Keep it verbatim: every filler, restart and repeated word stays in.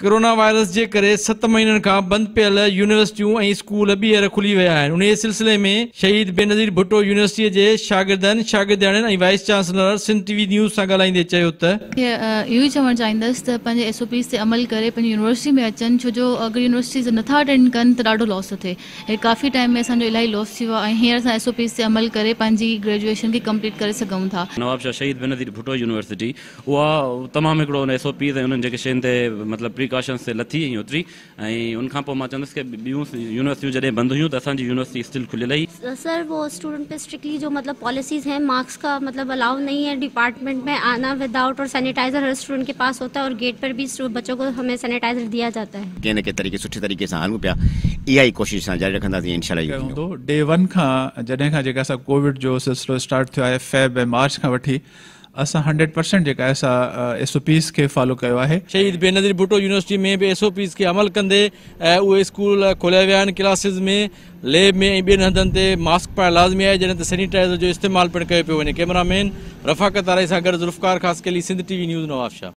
Corona virus जे करे सत महीननि खां बंद पियल यूनिवर्सिटियूं ऐं स्कूल ॿीहर खुली विया आहिनि। उन सिलसिले में शहीद बेनज़ीर भुट्टो यूनिवर्सिटीअ जे शागिर्दनि शागिर्दियाणियुनि ऐं vice chancellor Sindh TV news सां ॻाल्हाईंदे चयो त इहो ई चवणु चाहींदसि त पंहिंजे एस ओ पीस ते अमल करे पंहिंजी यूनिवर्सिटी में अचनि, छो जो अगरि यूनिवर्सिटीज़ नथा अटेंड कनि त ॾाढो लॉस थो थिए। हे काफ़ी टाइम में असांजो इलाही लॉस थी वियो आहे ऐं हींअर असां एस ओ पीस ते अमल करे पंहिंजी ग्रेजुएशन खे कंप्लीट करे सघूं था। नवाबशाह शहीद बेनज़ीर भुट्टो यूनिवर्सिटी उहा तमामु हिकिड़ो एस ओ पीस ऐं उन्हनि जेके शयुनि ते मतिलबु प्रिकॉशन्स ते लथी ऐं उतरी ऐं उनखां पोइ मां चवंदुसि की ॿियूं यूनिवर्सिटियूं जॾहिं बंदि हुयूं त असांजी यूनिवर्सिटी स्टिल खुलियल ही। सर वो स्टूडेंट पे स्ट्रिक्टली जो मतलब पॉलिसीज़ हैं, मार्क्स का मतलब अलाउ नहीं है डिपार्टमेंट में आना विदाउट, और सैनिटाइजर हर स्टूडेंट के पास होता है और गेट पर भी बच्चों को हमें सैनिटाइजर दिया जाता है। कंहिं न कंहिं तरीक़े सुठे तरीक़े सां हलूं पिया, इहा ई कोशिशि सां जारी रखंदासीं इंशाल्लाह। डे वन खां जॾहिं खां जेका असां कोविड जो सिलसिलो स्टार्ट थियो आहे फेब ऐं मार्च खां वठी असां हंड्रेड परसेंट जेका असां एस ओ पीस खे फॉलो कयो आहे। शहीद बेनज़ीर भुट्टो यूनिवर्सिटी में भी एस ओ पीस खे अमल कंदे उहे स्कूल खोलिया विया आहिनि। क्लासिस में, लैब में ऐं ॿियनि हंधनि ते मास्क पाइणु लाज़मी आहे, जॾहिं त सैनिटाइज़र जो इस्तेमालु पिणु कयो पियो वञे। कैमरामैन रफ़ाकत आरई सां गॾु ज़ुल्फ़कार ख़ासकेली, सिंध टीवी न्यूज़ नवाबशाह।